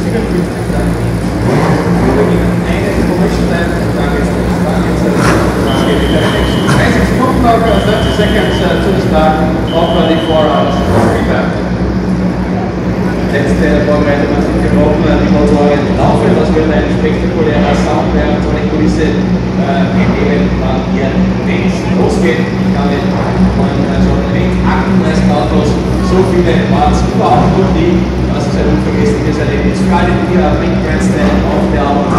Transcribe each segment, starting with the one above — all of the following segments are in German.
seconds to the start of the 4 hours revamp. Letzte Vorbereitung hat sich gebrochen, die Motoren laufen, das wird ein spektakulärer Sound werden, so eine Kulisse gegeben, wann hier links losgeht. Ich habe vorhin schon erwähnt, 38 Autos, so viele waren es überhaupt noch nie. Das ist ein unvergessliches Erlebnis für alle, die hier Big Grandstand auf der Arbeit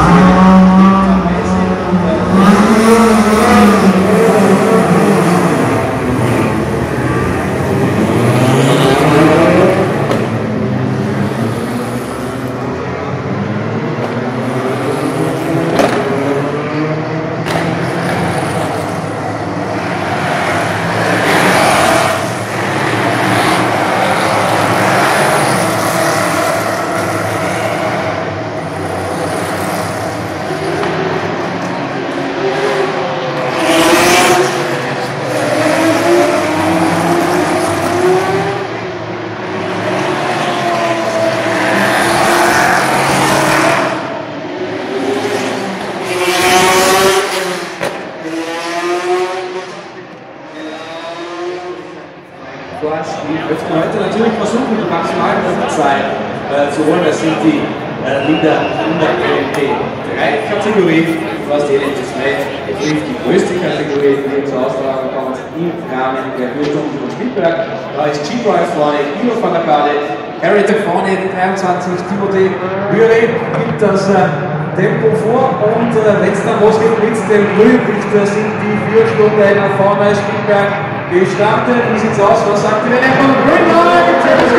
Wir möchten heute natürlich versuchen, die maximale Zeit zu holen. Das sind die Lieder in der LMP3-Kategorie, was die LMP2 betrifft, die größte Kategorie, die zur Austragung kommt im Rahmen der Hürden von Spielberg. Da ist G-Drive vorne, Ilo van der Kade, Harriet vorne, 23, Timothée Büri gibt das Tempo vor und wenn es dann losgeht mit dem Grünlichter, sind die 4 Stunden nach vorne Spielberg gestartet. Wie sieht's aus? Was sagt ihr denn von Green Light?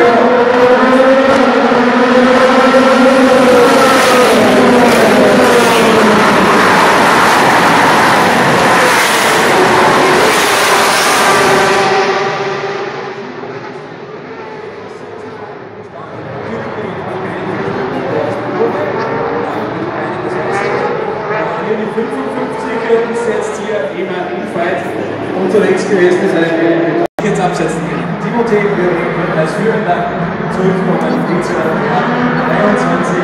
Die 55 ist jetzt hier immer im Fight unterwegs gewesen, das heißt, wir jetzt absetzen. Timothée wird als Führender zurückkommen, 23.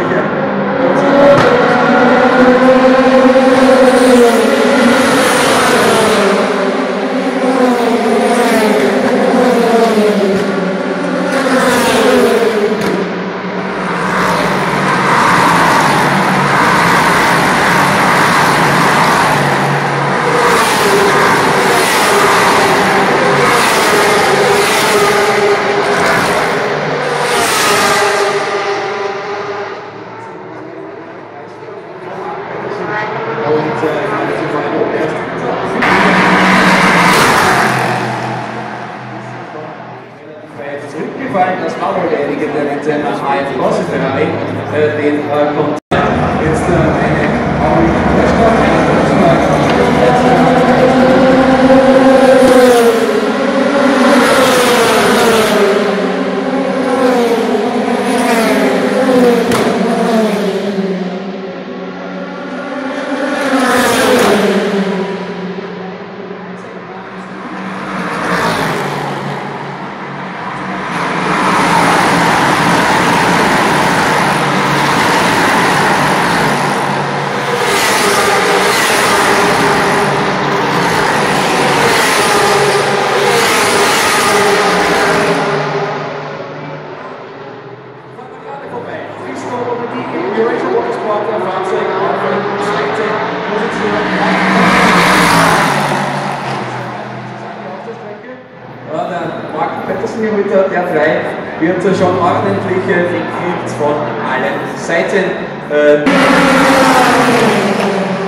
Zurückgefallen, das Auto-Lehrige mit seiner High Velocity den kommt jetzt eine mit der R3 wird schon ordentlich gekriegt von allen Seiten.